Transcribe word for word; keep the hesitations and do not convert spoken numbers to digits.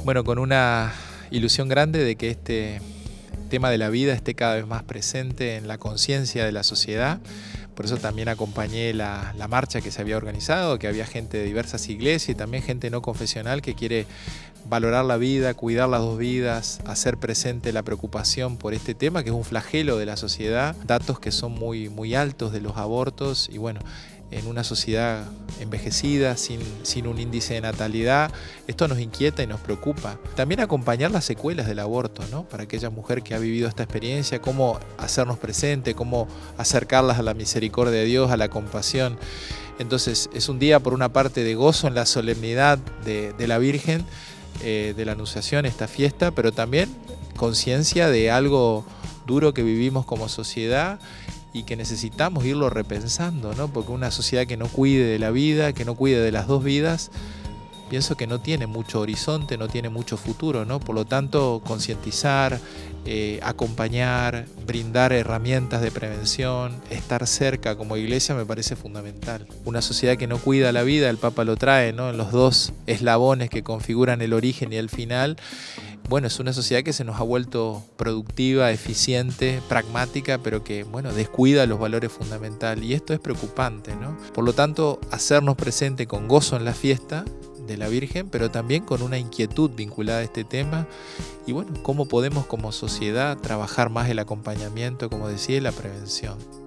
Bueno, con una ilusión grande de que este tema de la vida esté cada vez más presente en la conciencia de la sociedad. Por eso también acompañé la, la marcha que se había organizado, que había gente de diversas iglesias y también gente no confesional que quiere valorar la vida, cuidar las dos vidas, hacer presente la preocupación por este tema, que es un flagelo de la sociedad, datos que son muy, muy altos de los abortos y bueno, en una sociedad envejecida, sin, sin un índice de natalidad, esto nos inquieta y nos preocupa. También acompañar las secuelas del aborto, ¿no? Para aquella mujer que ha vivido esta experiencia, cómo hacernos presente, cómo acercarlas a la misericordia de Dios, a la compasión. Entonces es un día por una parte de gozo en la solemnidad de, de la Virgen, eh, de la Anunciación, esta fiesta, pero también conciencia de algo duro que vivimos como sociedad y que necesitamos irlo repensando, ¿no? Porque una sociedad que no cuide de la vida, que no cuide de las dos vidas, pienso que no tiene mucho horizonte, no tiene mucho futuro, ¿no? Por lo tanto, concientizar, eh, acompañar, brindar herramientas de prevención, estar cerca como iglesia me parece fundamental. Una sociedad que no cuida la vida, el Papa lo trae, ¿no? En los dos eslabones que configuran el origen y el final. Bueno, es una sociedad que se nos ha vuelto productiva, eficiente, pragmática, pero que, bueno, descuida los valores fundamentales. Y esto es preocupante, ¿no? Por lo tanto, hacernos presente con gozo en la fiesta de la Virgen, pero también con una inquietud vinculada a este tema. Y bueno, cómo podemos como sociedad trabajar más el acompañamiento, como decía, y la prevención.